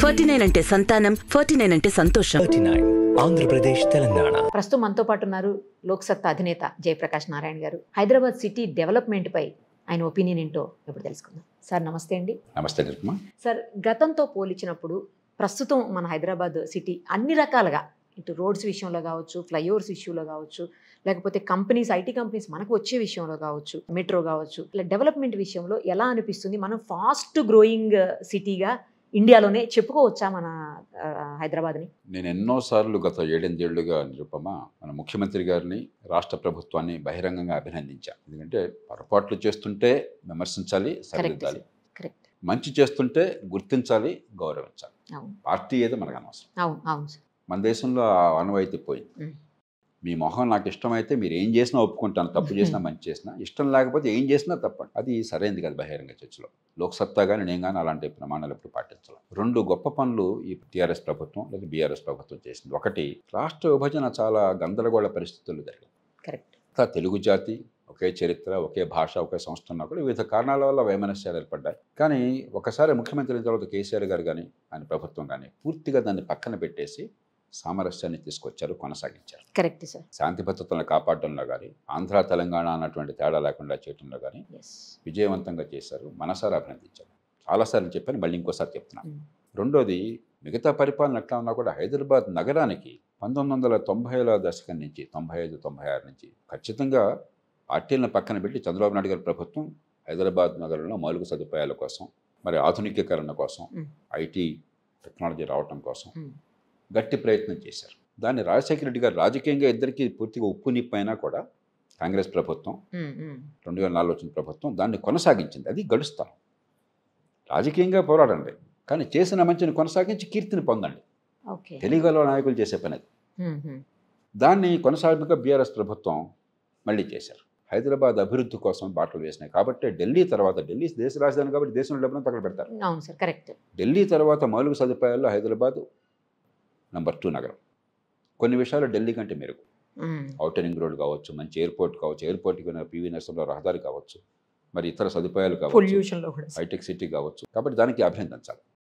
49 అంటే సంతానం, 49 అంటే సంతోషం. 39 ఆంధ్రప్రదేశ్ తెలంగాణ. ప్రస్తుతం మనతో పాటు ఉన్నారు లోక్సత్తా అధినేత జయప్రకాష్ నారాయణ గారు. హైదరాబాద్ సిటీ డెవలప్మెంట్ పై ఆయన ఒపీనియన్ ఏంటో ఇప్పుడు తెలుసుకుందాం. సార్ నమస్తే అండి. నమస్తే నిర్మా. సార్, గతంతో పోల్చినప్పుడు ప్రస్తుతం మన హైదరాబాద్ సిటీ అన్ని రకాలుగా ఇటు రోడ్స్ విషయంలో కావచ్చు, ఫ్లైఓవర్స్ విషయంలో కావచ్చు, లేకపోతే కంపెనీస్, ఐటీ కంపెనీస్ మనకు వచ్చే విషయంలో కావచ్చు, మెట్రో కావచ్చు, ఇలా డెవలప్మెంట్ విషయంలో ఎలా అనిపిస్తుంది? మనం ఫాస్ట్ గ్రోయింగ్ సిటీగా ఇండియాలోనే చెప్పుకోవచ్చా మన హైదరాబాద్ని? నేను ఎన్నోసార్లు గత 7-8 ఏళ్లుగా నిరుపమ మన ముఖ్యమంత్రి గారిని, రాష్ట్ర ప్రభుత్వాన్ని బహిరంగంగా అభినందించాను. ఎందుకంటే పొరపాట్లు చేస్తుంటే విమర్శించాలి, సరిదిద్దాలి. మంచి చేస్తుంటే గుర్తించాలి, గౌరవించాలి. పార్టీ ఏదో మనకు అనవసరం. అవును సార్. మన దేశంలో ఆ ఆనవాయితీ పోయింది. మీ మొహం నాకు ఇష్టమైతే మీరు ఏం చేసినా ఒప్పుకుంటాను, తప్పు చేసినా మంచి చేసినా. ఇష్టం లేకపోతే ఏం చేసినా తప్పండి. అది సరైనది కాదు బహిరంగ చర్చలో. లోక్సత్తా కానీ నేను కానీ అలాంటి ప్రమాణాలు ఎప్పుడు పాటించాలి. 2 గొప్ప పనులు ఈ టీఆర్ఎస్ ప్రభుత్వం లేదా బీఆర్ఎస్ ప్రభుత్వం చేసింది. ఒకటి, రాష్ట్ర విభజన చాలా గందరగోళ పరిస్థితుల్లో జరిగింది. కరెక్ట్. తెలుగు జాతి, ఒకే చరిత్ర, ఒకే భాష, ఒకే సంస్థ ఉన్నా కూడా వివిధ కారణాల వల్ల వైమనస్యాలు ఏర్పడ్డాయి. కానీ ఒకసారి ముఖ్యమంత్రి అయిన తర్వాత కేసీఆర్ గారు కానీ ఆయన ప్రభుత్వం కానీ పూర్తిగా దాన్ని పక్కన పెట్టేసి సామరస్యాన్ని తీసుకొచ్చారు, కొనసాగించారు. Correct sir. శాంతి భద్రతలను కాపాడడంలో కానీ, ఆంధ్ర తెలంగాణ అన్నటువంటి తేడా లేకుండా చేయడంలో కానీ విజయవంతంగా చేశారు. మనసారా అభినందించారు. చాలాసార్లు చెప్పాను, మళ్ళీ ఇంకోసారి చెప్తున్నాను. రెండోది, మిగతా పరిపాలన ఎట్లా ఉన్నా కూడా హైదరాబాద్ నగరానికి 1990ల దశకం నుంచి 95-96 నుంచి ఖచ్చితంగా పార్టీలను పక్కన పెట్టి చంద్రబాబు నాయుడు గారి ప్రభుత్వం హైదరాబాద్ నగరంలో మౌలిక సదుపాయాల కోసం, మరి ఆధునికీకరణ కోసం, ఐటీ టెక్నాలజీ రావటం కోసం గట్టి ప్రయత్నం చేశారు. దాన్ని రాజశేఖర రెడ్డి గారు రాజకీయంగా ఇద్దరికి పూర్తిగా ఉప్పు నిప్పైనా కూడా కాంగ్రెస్ ప్రభుత్వం 2004 వచ్చిన ప్రభుత్వం దాన్ని కొనసాగించింది. అది గడుస్తాం. రాజకీయంగా పోరాడండి, కానీ చేసిన మంచిని కొనసాగించి కీర్తిని పొందండి. తెలుగులో నాయకులు చేసే పని అది. దాన్ని కొనసాగింపుగా బీఆర్ఎస్ ప్రభుత్వం మళ్ళీ చేశారు. హైదరాబాద్ అభివృద్ధి కోసం బాటలు వేసినాయి. కాబట్టి ఢిల్లీ తర్వాత, ఢిల్లీ దేశ రాజధాని కాబట్టి దేశంలో డబ్బులను పక్కన పెడతారు. అవును సార్, కరెక్ట్. ఢిల్లీ తర్వాత మౌలిక సదుపాయాల్లో హైదరాబాద్ నెంబర్ 2 నగరం. కొన్ని విషయాలు ఢిల్లీ కంటే మెరుగు. ఔటర్ రింగ్ రోడ్ కావచ్చు, మంచి ఎయిర్పోర్ట్ కావచ్చు, ఎయిర్పోర్ట్కి పివి నర్సంలో రహదారి కావచ్చు, మరి ఇతర సదుపాయాలు కావచ్చు, హైటెక్ సిటీ కావచ్చు. కాబట్టి దానికి అభినందించాలి.